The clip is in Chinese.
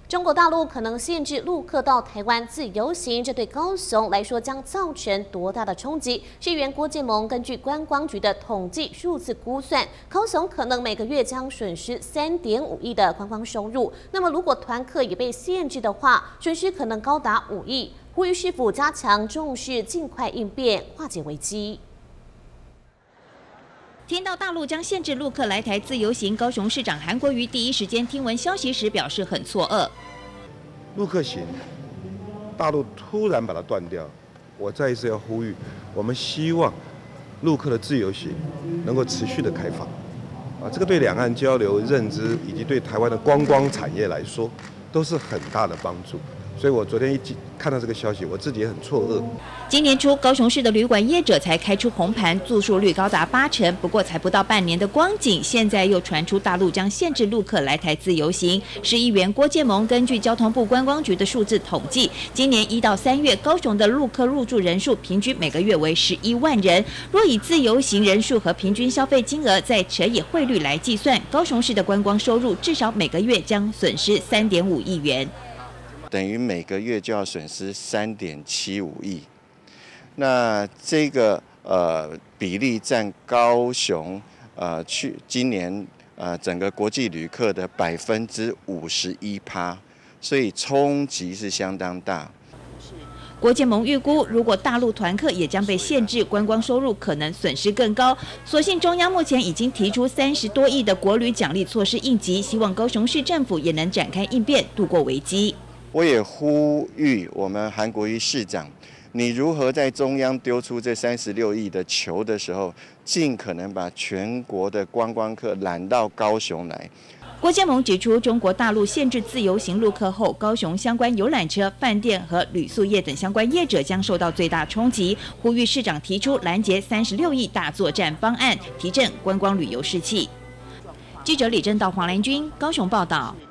中国大陆可能限制陆客到台湾自由行，这对高雄来说将造成多大的冲击？市议员郭建盟根据观光局的统计数字估算，高雄可能每个月将损失3.5亿的观光收入。那么，如果团客也被限制的话，损失可能高达5亿。呼吁市府加强重视，尽快应变，化解危机。 听到大陆将限制陆客来台自由行，高雄市长韩国瑜第一时间听闻消息时表示很错愕。 陆客行，大陆突然把它断掉，我再一次要呼吁，我们希望陆客的自由行能够持续的开放，这个对两岸交流、认知以及对台湾的观光产业来说，都是很大的帮助。 所以我昨天看到这个消息，我自己也很错愕。 今年初，高雄市的旅馆业者才开出红盘，住宿率高达80%。不过，才不到半年的光景，现在又传出大陆将限制陆客来台自由行。市议员郭建盟根据交通部观光局的数字统计，今年1到3月，高雄的陆客入住人数平均每个月为11万人。若以自由行人数和平均消费金额再乘以汇率来计算，高雄市的观光收入至少每个月将损失3.5亿元。 等于每个月就要损失3.75亿，那这个比例占高雄今年整个国际旅客的51%，所以冲击是相当大。 郭建盟预估，如果大陆团客也将被限制，观光收入可能损失更高。所幸中央目前已经提出30多亿的国旅奖励措施应急，希望高雄市政府也能展开应变，度过危机。 我也呼吁我们韩国瑜市长，你如何在中央丢出这36亿的球的时候，尽可能把全国的观光客揽到高雄来。 郭建盟指出，中国大陆限制自由行陆客后，高雄相关游览车、饭店和旅宿业等相关业者将受到最大冲击，呼吁市长提出拦截36亿大作战方案，提振观光旅游士气。记者李正道、黄兰君高雄报道。